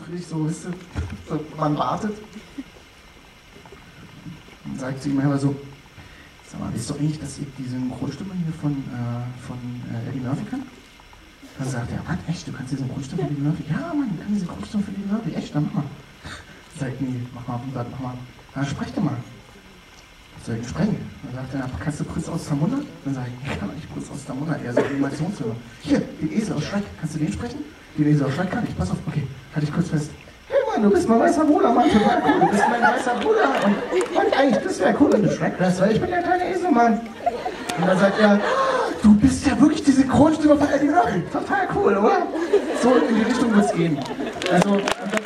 gespräch, so, wisst ihr, so, man wartet. Dann sagt sie mir aber so, sag mal, wisst ihr eigentlich, dass ich die Synchronstimme hier von Eddie Murphy kann? Dann sagt er, was, echt, du kannst die Synchronstimme von Eddie Murphy? Ja, Mann, ich kann die Synchronstimme von Eddie Murphy, echt, dann mach mal. Sagt, nee, mach mal, mach mal. Dann sprech doch mal. Soll ich ihn sprechen? Dann sagt er, kannst du Prinz aus Zamunda? Dann sage ich, ich kann nicht Prinz aus Zamunda, eher so Animationsfilme. Hier, den Esel aus Shrek, kannst du den sprechen? Den Esel aus Shrek kann ich, pass auf, okay, halt dich kurz fest. Hey Mann, du bist mein weißer Bruder, Mann, total cool, du bist mein weißer Bruder. Und eigentlich, das wäre cool, wenn du Shrek wärst, weil ich bin der kleine Esel, Mann. Und dann sagt er, du bist ja wirklich die Synchronstimme von Eddie Murphy, total cool, oder? So in die Richtung wird es gehen. Also, und